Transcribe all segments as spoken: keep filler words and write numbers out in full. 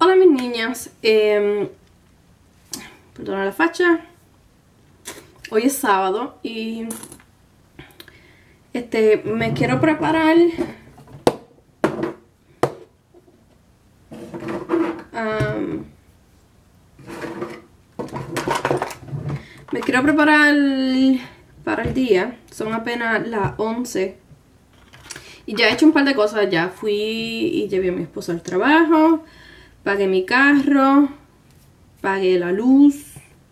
Hola mis niñas, eh, perdona la facha. Hoy es sábado y este me quiero preparar um, me quiero preparar para el día. Son apenas las once y ya he hecho un par de cosas. Ya fui y llevé a mi esposo al trabajo, pagué mi carro, pagué la luz,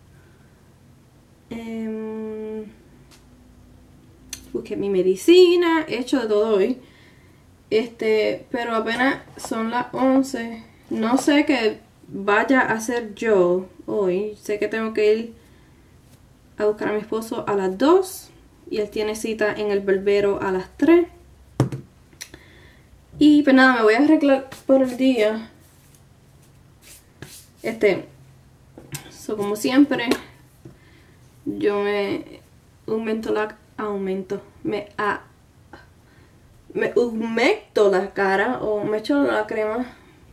eh, busqué mi medicina, he hecho de todo hoy. Este, pero apenas son las once. No sé qué vaya a hacer yo hoy. Sé que tengo que ir a buscar a mi esposo a las dos y él tiene cita en el barbero a las tres. Y pues nada, me voy a arreglar por el día. Este, so, como siempre, yo me aumento la aumento, me a me humecto la cara o me echo la crema.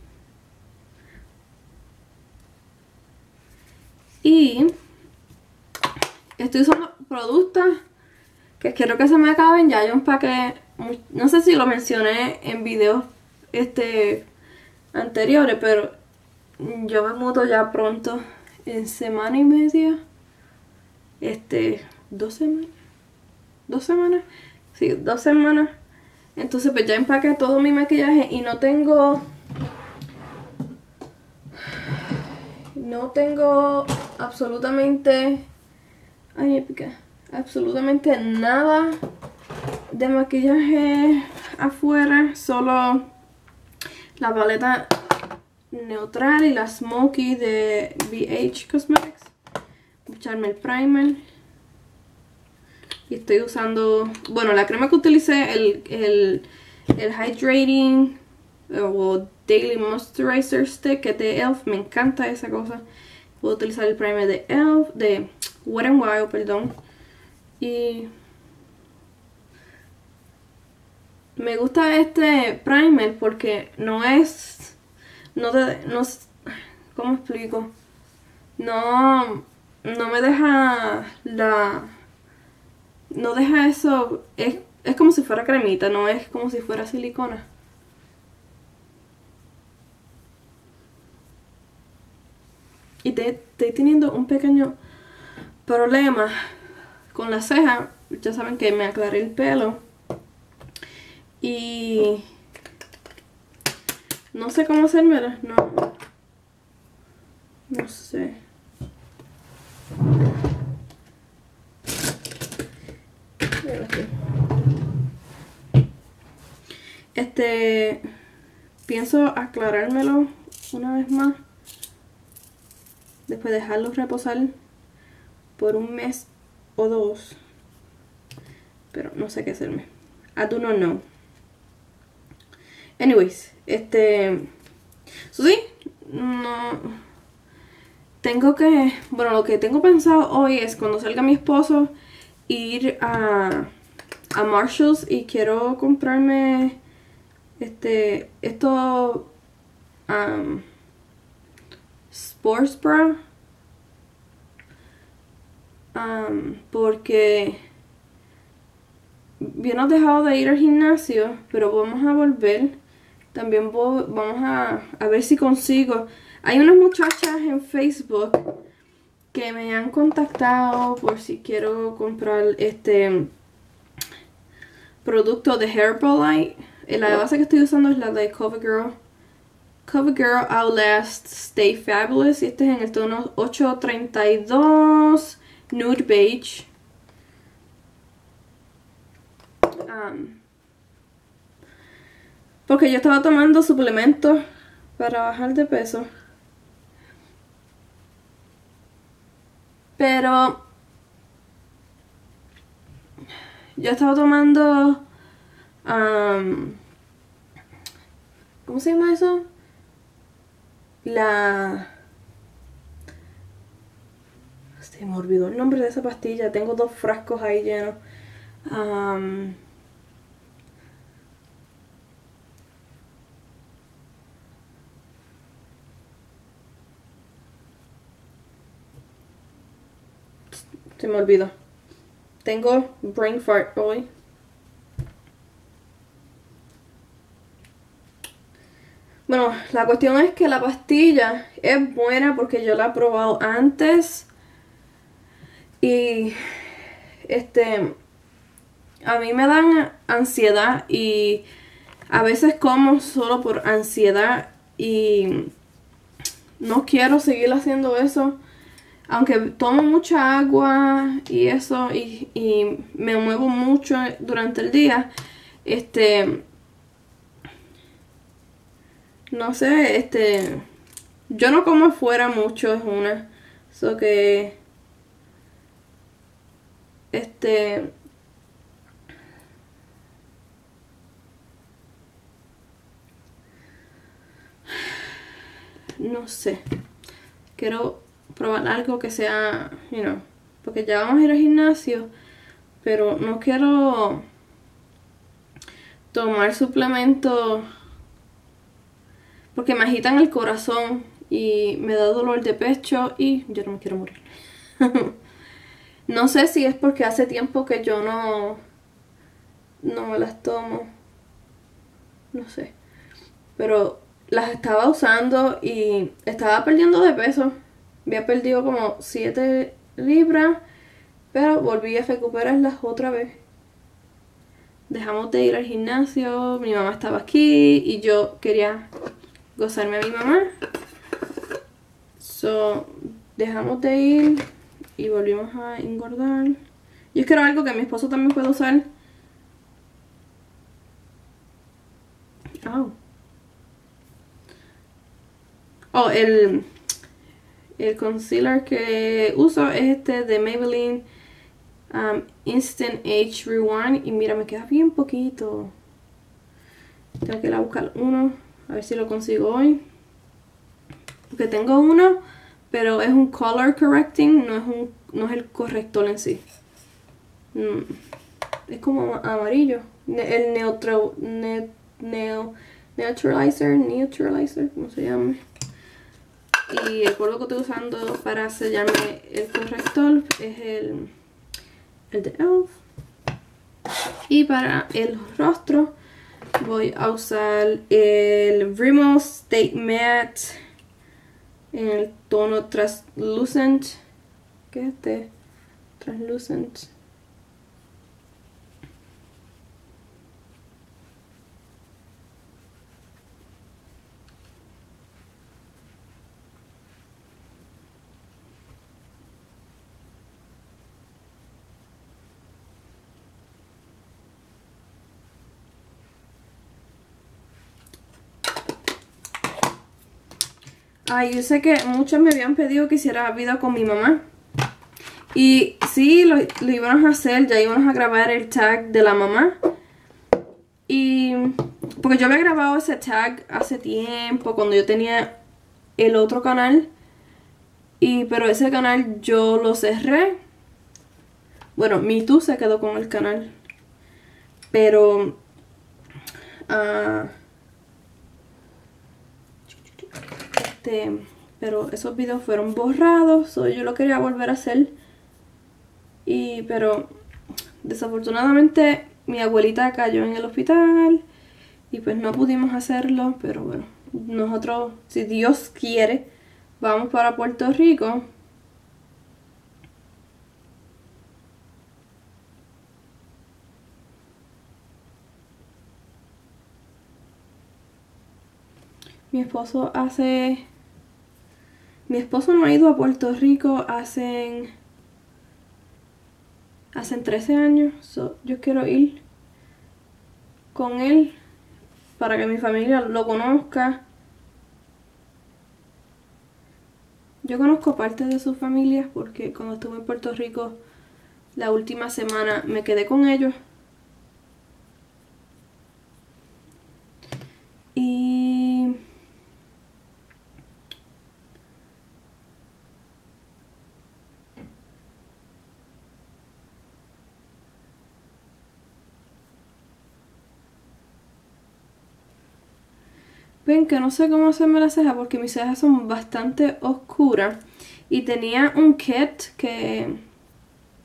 Y estoy usando productos que quiero que se me acaben. Ya hay un paquete, no sé si lo mencioné en videos este anteriores, pero yo me mudo ya pronto, en semana y media. Este, dos semanas. Dos semanas. Sí, dos semanas. Entonces pues ya empaqué todo mi maquillaje y no tengo... No tengo absolutamente... Ay, me pica. Absolutamente nada de maquillaje afuera. Solo la paleta neutral y la Smoky de B H Cosmetics. Voy a echarme el primer. Y estoy usando... Bueno, la crema que utilicé, el, el, el Hydrating o Daily Moisturizer Stick, que es de E L F. Me encanta esa cosa. Puedo utilizar el primer de E L F, de Wet n Wild, perdón. Y me gusta este primer porque no es... No te... No, ¿cómo explico? No... No me deja la... No deja eso... Es, es como si fuera cremita, no es como si fuera silicona. Y te, estoy teniendo un pequeño problema con la ceja. Ya saben que me aclaré el pelo. Y... No sé cómo hacérmela. No. No sé. Este... Pienso aclarármelo una vez más. Después dejarlo reposar por un mes o dos. Pero no sé qué hacerme. I do not know. Anyways, este... So, sí, no... Tengo que... Bueno, lo que tengo pensado hoy es cuando salga mi esposo ir a, a Marshalls y quiero comprarme este... Esto... Um, Sports Bra. Um, porque bien hemos dejado de ir al gimnasio, pero vamos a volver. También voy, vamos a, a ver si consigo. Hay unas muchachas en Facebook que me han contactado por si quiero comprar este producto de Herbalife. La base que estoy usando es la de CoverGirl. CoverGirl Outlast Stay Fabulous. Y este es en el tono ocho treinta y dos Nude Beige. Um, porque yo estaba tomando suplementos para bajar de peso. Pero yo estaba tomando... Um, ¿Cómo se llama eso? La... Se me olvidó el nombre de esa pastilla. Tengo dos frascos ahí llenos. Um, se me olvidó. Tengo brain fart hoy. Bueno, la cuestión es que la pastilla es buena porque yo la he probado antes. Y este a mí me dan ansiedad y a veces como solo por ansiedad y no quiero seguir haciendo eso. Aunque tomo mucha agua y eso y, y me muevo mucho durante el día, este, no sé, este, yo no como afuera mucho, es una, so que, este, no sé, quiero probar algo que sea, you know, porque ya vamos a ir al gimnasio, pero no quiero tomar suplementos porque me agitan el corazón y me da dolor de pecho y yo no me quiero morir. No sé si es porque hace tiempo que yo no, no me las tomo, no sé, pero las estaba usando y estaba perdiendo de peso. Había perdido como siete libras, pero volví a recuperarlas otra vez. Dejamos de ir al gimnasio, mi mamá estaba aquí y yo quería gozarme a mi mamá. So, dejamos de ir y volvimos a engordar. Yo quiero algo que mi esposo también pueda usar. Oh. Oh, el... El concealer que uso es este de Maybelline um, Instant Age Rewind. Y mira, me queda bien poquito. Tengo que ir a buscar uno. A ver si lo consigo hoy. Porque tengo uno, pero es un color correcting. No es, un, no es el corrector en sí. Mm, es como amarillo. El neutro, ne, neo, neutralizer. Neutralizer, ¿cómo se llama? Y el polvo que estoy usando para sellarme el corrector es el, el de e l f. Y para el rostro voy a usar el Rimmel Stay Matte en el tono Translucent. ¿Qué es este? Translucent. Ay, yo sé que muchos me habían pedido que hiciera video con mi mamá. Y sí, lo, lo íbamos a hacer, ya íbamos a grabar el tag de la mamá. Y porque yo había grabado ese tag hace tiempo, cuando yo tenía el otro canal. Y pero ese canal yo lo cerré. Bueno, mi tú se quedó con el canal. Pero... Uh, Este, pero esos videos fueron borrados, so yo lo quería volver a hacer. Y pero desafortunadamente mi abuelita cayó en el hospital y pues no pudimos hacerlo, pero bueno, nosotros, si Dios quiere, vamos para Puerto Rico. Mi esposo hace... Mi esposo no ha ido a Puerto Rico hace... Hace trece años. So, yo quiero ir con él para que mi familia lo conozca. Yo conozco parte de su familia porque cuando estuve en Puerto Rico la última semana me quedé con ellos. Y... ven que no sé cómo hacerme las cejas porque mis cejas son bastante oscuras. Y tenía un kit que...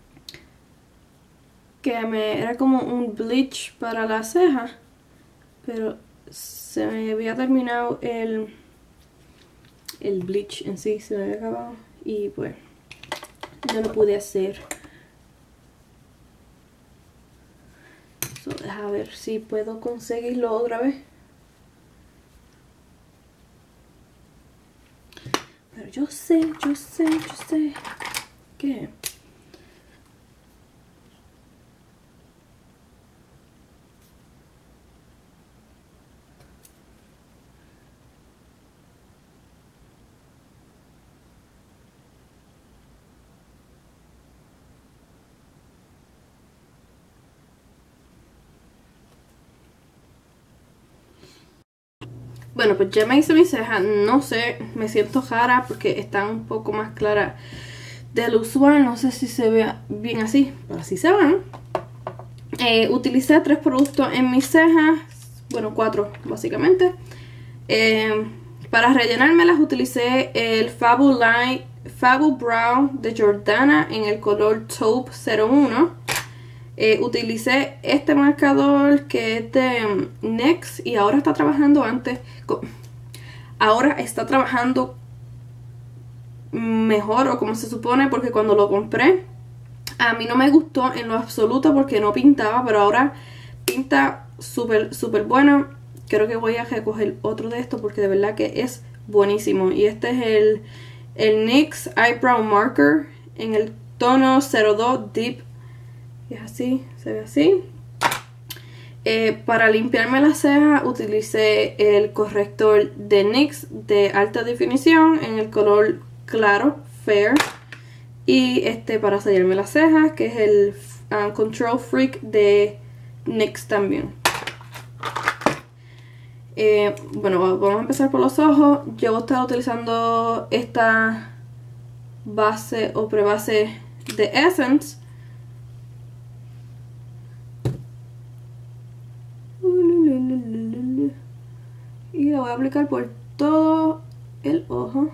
que me era como un bleach para la ceja, pero se me había terminado el, el bleach en sí, se me había acabado y pues no lo pude hacer. So, deja ver si puedo conseguirlo otra vez. Pero yo sé, yo sé, yo sé que bueno, pues ya me hice mi ceja. No sé, me siento rara porque está un poco más clara del usual. No sé si se ve bien así, pero así se van. Eh, utilicé tres productos en mis cejas. Bueno, cuatro básicamente. Eh, para rellenármelas utilicé el Fabu Light, Fabu Brow de Jordana en el color Taupe cero uno. Eh, utilicé este marcador que es de N Y X y ahora está trabajando antes. Ahora está trabajando mejor o como se supone, porque cuando lo compré a mí no me gustó en lo absoluto porque no pintaba, pero ahora pinta súper súper bueno. Creo que voy a recoger otro de estos porque de verdad que es buenísimo. Y este es el, el N Y X Eyebrow Marker en el tono cero dos Deep. Y es así, se ve así. Eh, para limpiarme las cejas utilicé el corrector de N Y X de alta definición en el color claro, Fair. Y este para sellarme las cejas, que es el um, Control Freak de N Y X también. Eh, bueno, vamos a empezar por los ojos. Yo voy a estar utilizando esta base o prebase de Essence. Y la voy a aplicar por todo el ojo.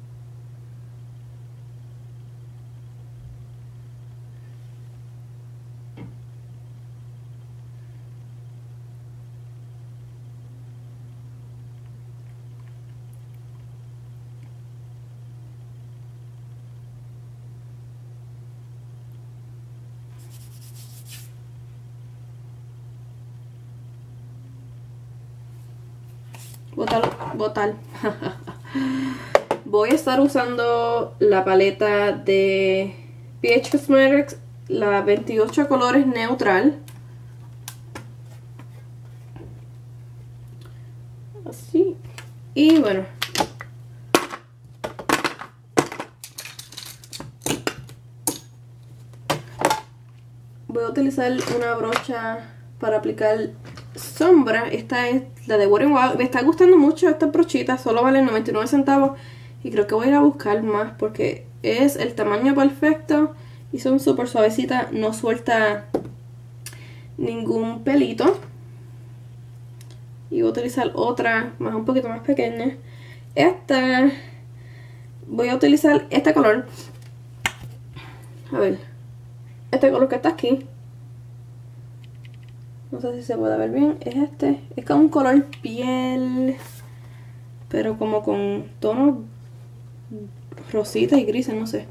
Botar, botar. Voy a estar usando la paleta de P H Cosmetics, la veintiocho colores neutral. Así. Y bueno. Voy a utilizar una brocha para aplicar sombra. Esta es la de Wet n Wild. Me está gustando mucho esta brochita. Solo vale noventa y nueve centavos. Y creo que voy a ir a buscar más porque es el tamaño perfecto. Y son súper suavecitas. No suelta ningún pelito. Y voy a utilizar otra más un poquito más pequeña. Esta. Voy a utilizar este color. A ver. Este color que está aquí. No sé si se puede ver bien. Es este. Es como un color piel. Pero como con tonos rositas y grises, no sé.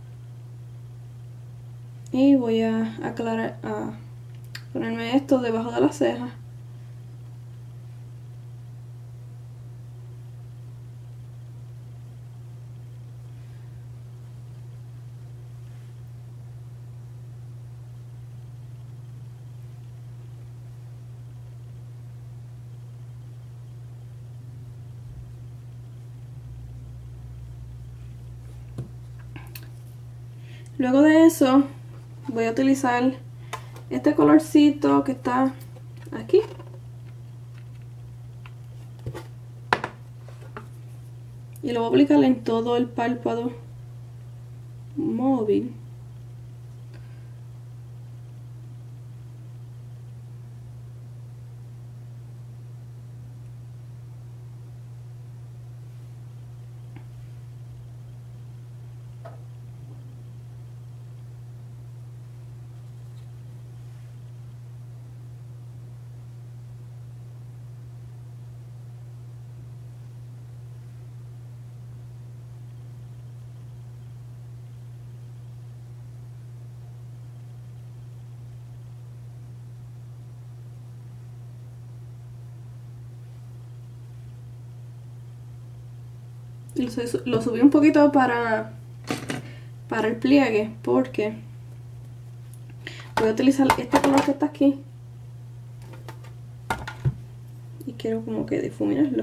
Y voy a aclarar, a ponerme esto debajo de las cejas. Luego de eso voy a utilizar este colorcito que está aquí. Y lo voy a aplicar en todo el párpado móvil. Y lo, lo subí un poquito para, para el pliegue, porque voy a utilizar este color que está aquí. Y quiero como que difuminarlo.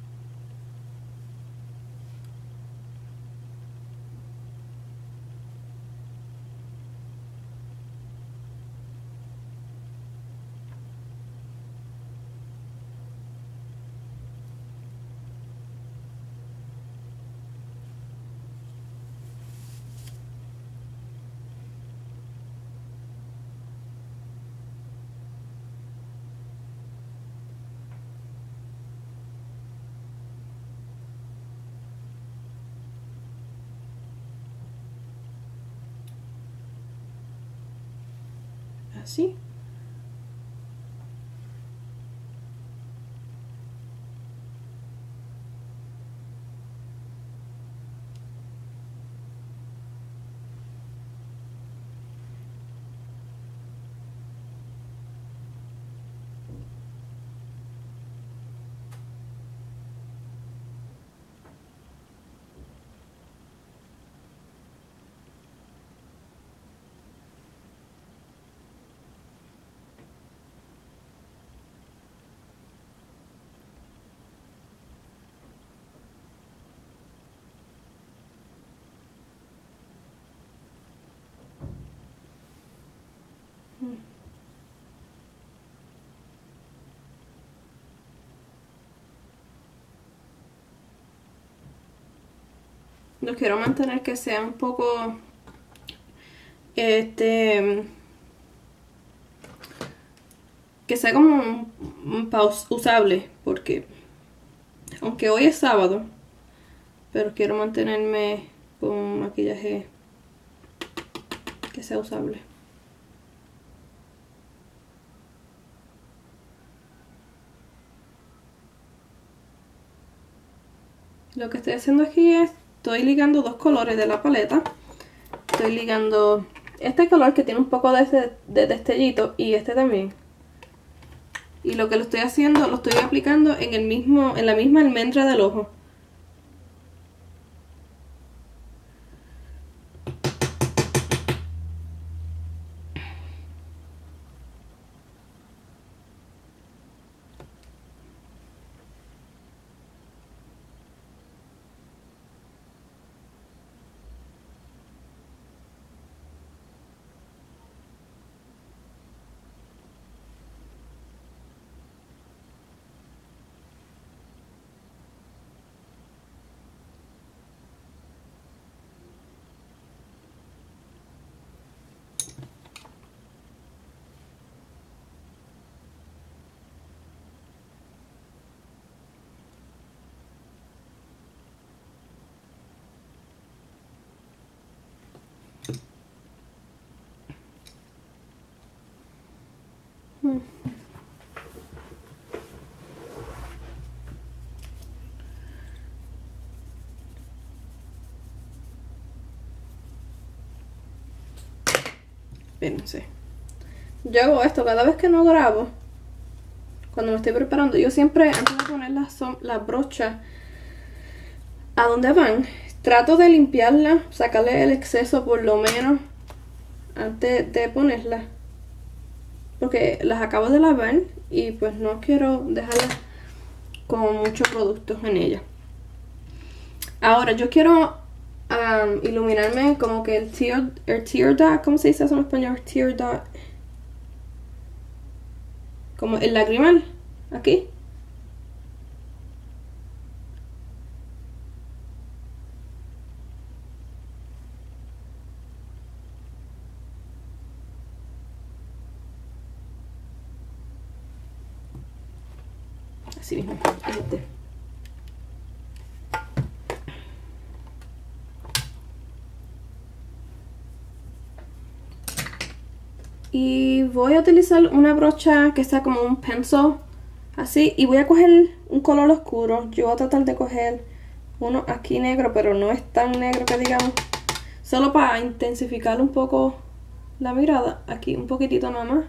Así. Lo quiero mantener que sea un poco este que sea como un, un paus usable, porque aunque hoy es sábado, pero quiero mantenerme con un maquillaje que sea usable. Lo que estoy haciendo aquí es, estoy ligando dos colores de la paleta. Estoy ligando este color que tiene un poco de, de destellito y este también. Y lo que lo estoy haciendo, lo estoy aplicando en el mismo, en la misma almendra del ojo. Espérense. Yo hago esto cada vez que no grabo. Cuando me estoy preparando, yo siempre, antes de poner las, las brochas a donde van, trato de limpiarla, sacarle el exceso por lo menos antes de ponerla, porque las acabo de lavar y pues no quiero dejarlas con muchos productos en ella. Ahora yo quiero um, iluminarme como que el tear, el tear dot, ¿cómo se dice eso en español? Tear dot, como el lagrimal, aquí. Así mismo, este. Y voy a utilizar una brocha que sea como un pencil, así, y voy a coger un color oscuro. Yo voy a tratar de coger uno aquí negro, pero no es tan negro que digamos, solo para intensificar un poco la mirada, aquí un poquitito nada más.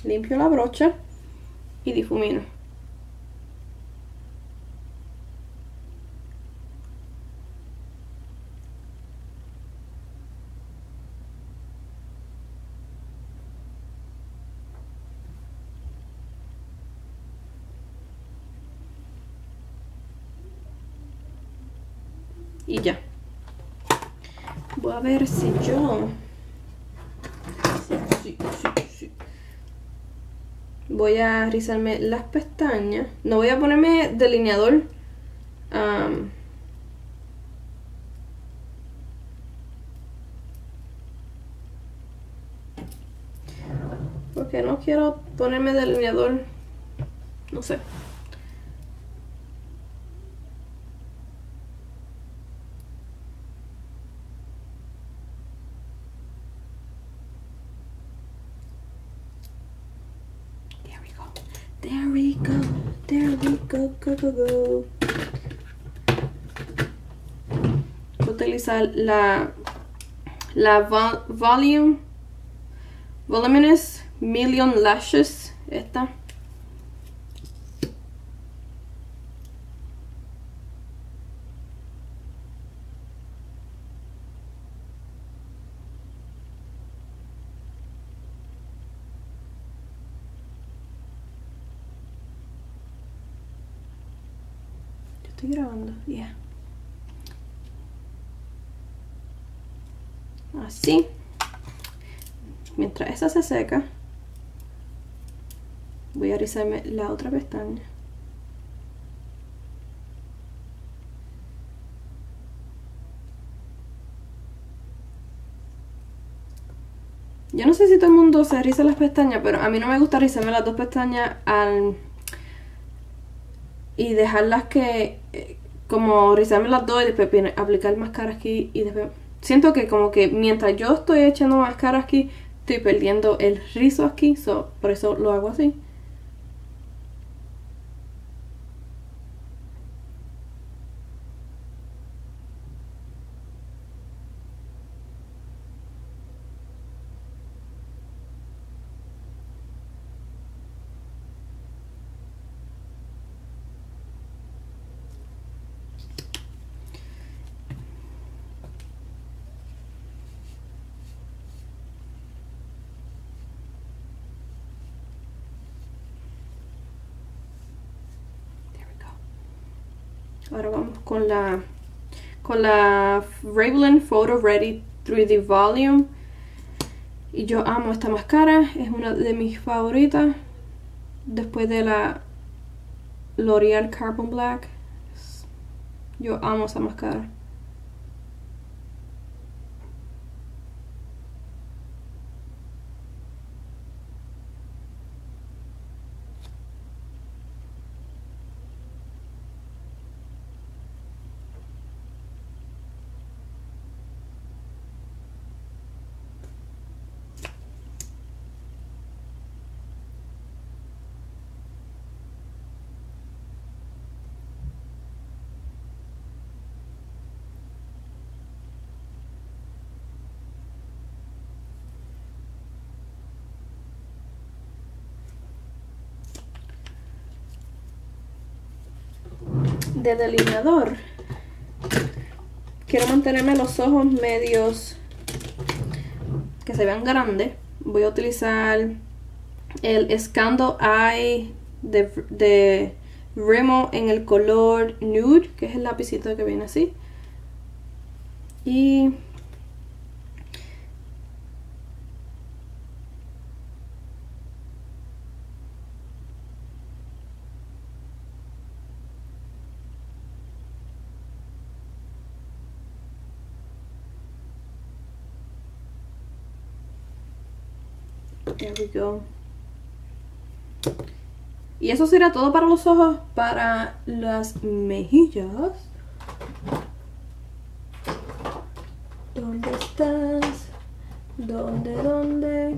limpio la brocha y difumino. Y ya. Voy a ver si yo... Sí, sí, sí, sí. Voy a rizarme las pestañas. No voy a ponerme delineador. Um, porque no quiero ponerme delineador. No sé. There we go, there we go, go, go, go. Voy a utilizar la, la vol Volume, Voluminous Million Lashes, esta. Estoy grabando, ya. Yeah. Así. Mientras esa se seca, voy a rizarme la otra pestaña. Yo no sé si todo el mundo se riza las pestañas, pero a mí no me gusta rizarme las dos pestañas al... y dejarlas que... como rizarme las dos y después aplicar máscara aquí y después... Siento que como que mientras yo estoy echando máscara aquí, estoy perdiendo el rizo aquí, so, por eso lo hago así. Ahora vamos con la con la Revlon Photo Ready tres D Volume. Y yo amo esta máscara, es una de mis favoritas. Después de la L'Oreal Carbon Black. Yo amo esa máscara. De delineador, quiero mantenerme los ojos medios que se vean grandes. Voy a utilizar el Scandal Eye de, de Rimmel en el color Nude, que es el lapicito que viene así. Y there we go. Y eso será todo para los ojos. Para las mejillas, ¿dónde estás? ¿Dónde, dónde?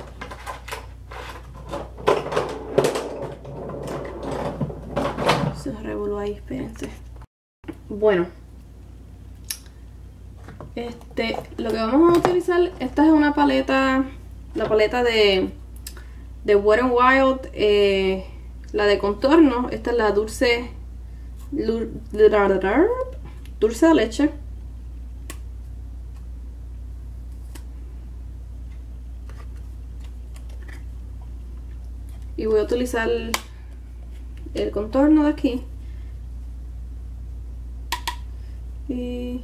Se revolvió ahí, espérense. Bueno, este, lo que vamos a utilizar, esta es una paleta, la paleta de de Wet n Wild, eh, la de contorno. Esta es la dulce dulce de leche. Y voy a utilizar el, el contorno de aquí. Y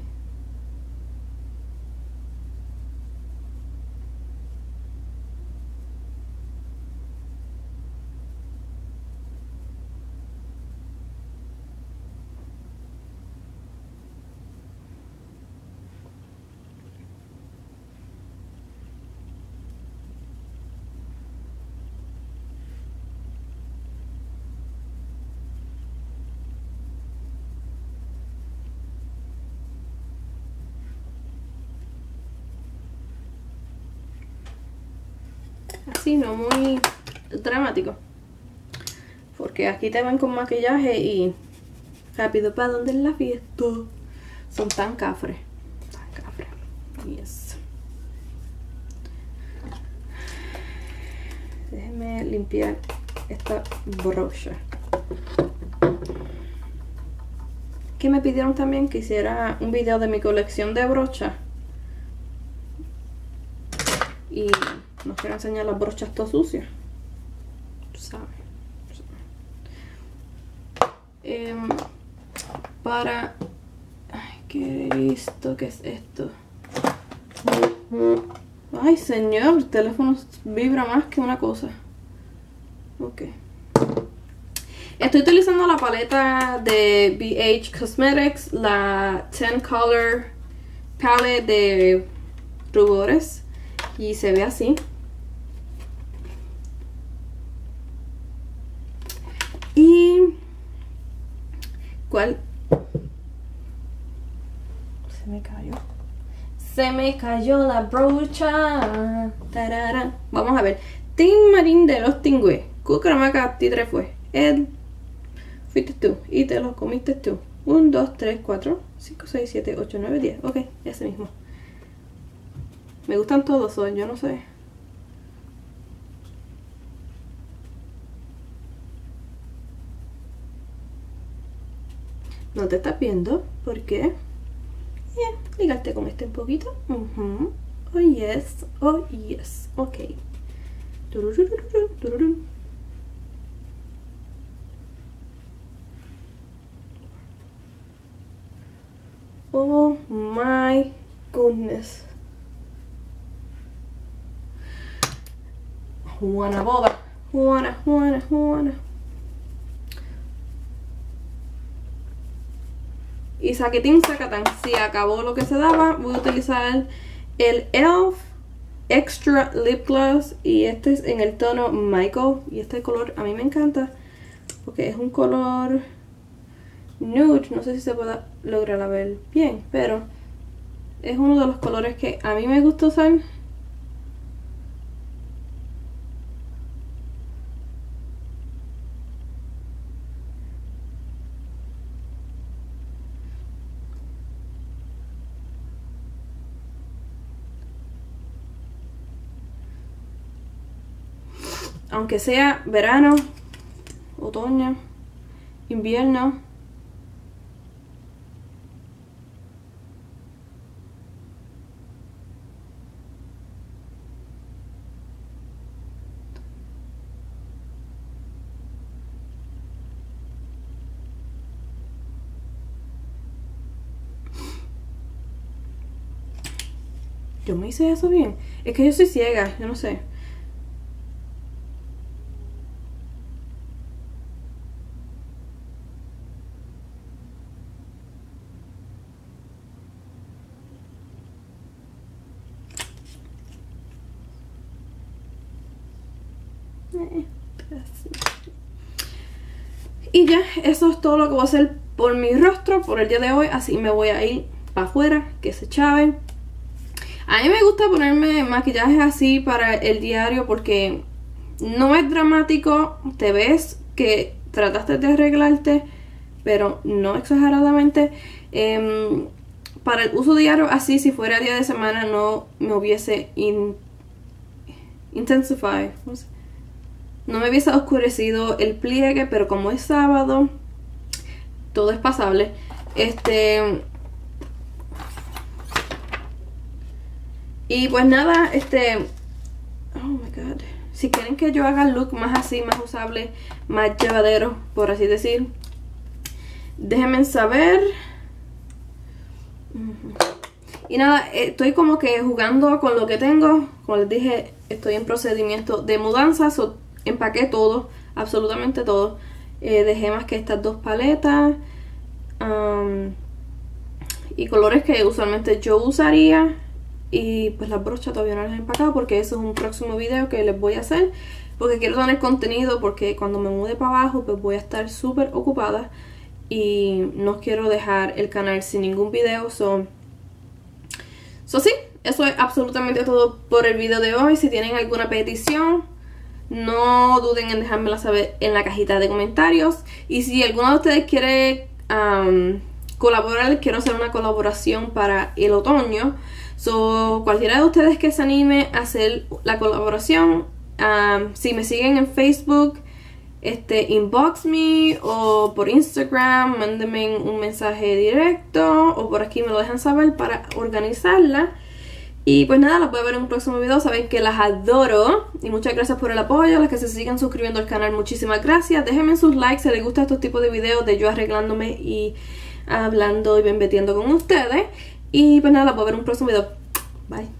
así, no muy dramático, porque aquí te ven con maquillaje y rápido para donde es la fiesta. Son tan cafres, tan cafres. Yes. Déjenme limpiar esta brocha. Que me pidieron también que hiciera un video de mi colección de brochas. Y no quiero enseñar las brochas todas sucias. Tú sabes. Eh, para... Ay, ¿qué es esto? ¿Qué es esto? Ay, señor, el teléfono vibra más que una cosa. Ok. Estoy utilizando la paleta de B H Cosmetics, la ten color palette de rubores. Y se ve así. Y... ¿Cuál? Se me cayó. Se me cayó la brocha. Tarara. Vamos a ver. Team Marín de los Tingües. Cucaramaca, Titre fue. Ed. Fuiste tú. Y te lo comiste tú. uno, dos, tres, cuatro, cinco, seis, siete, ocho, nueve, diez. Ok, ese mismo. Me gustan todos hoy, yo no sé. No te estás viendo, ¿por qué? Yeah, ligarte con este un poquito. Uh-huh. Oh yes, oh yes, ok. Tururururu, turururu. Oh my goodness. Juana boba. Juana, Juana, Juana. Y saquetín, sacatán. Si acabó lo que se daba, voy a utilizar el e l f Extra Lip Gloss. Y este es en el tono Michael. Y este color a mí me encanta, porque es un color nude. No sé si se pueda lograr ver bien, pero es uno de los colores que a mí me gusta usar. Aunque sea verano, otoño, invierno. Yo me hice eso bien. Es que yo soy ciega, yo no sé. Y ya, eso es todo lo que voy a hacer por mi rostro por el día de hoy. Así me voy a ir para afuera, que se chaven. A mí me gusta ponerme maquillaje así para el diario porque no es dramático. Te ves que trataste de arreglarte, pero no exageradamente. Eh, para el uso diario, así si fuera día de semana no me hubiese in, intensify. No me hubiese oscurecido el pliegue, pero como es sábado, todo es pasable. Este... Y pues nada, este... Oh my god. Si quieren que yo haga el look más así, más usable, más llevadero, por así decir, déjenme saber. Y nada, estoy como que jugando con lo que tengo. Como les dije, estoy en procedimiento de mudanza. So, empaqué todo, absolutamente todo. Eh, dejé más que estas dos paletas. Um, y colores que usualmente yo usaría. Y pues las brochas todavía no las he empacado porque eso es un próximo video que les voy a hacer. Porque quiero tener contenido, porque cuando me mude para abajo pues voy a estar súper ocupada. Y no quiero dejar el canal sin ningún video. So, so sí, eso es absolutamente todo por el video de hoy. Si tienen alguna petición, no duden en dejármela saber en la cajita de comentarios. Y si alguno de ustedes quiere um, colaborar, quiero hacer una colaboración para el otoño. So, cualquiera de ustedes que se anime a hacer la colaboración, um, si me siguen en Facebook, este, inbox me, o por Instagram, mándenme un mensaje directo, o por aquí me lo dejan saber para organizarla. Y pues nada, las voy a ver en un próximo video. Saben que las adoro y muchas gracias por el apoyo. Las que se sigan suscribiendo al canal, muchísimas gracias. Déjenme sus likes si les gustan estos tipos de videos de yo arreglándome y hablando y bembetiendo con ustedes. Y pues nada, las voy a ver en un próximo video. Bye.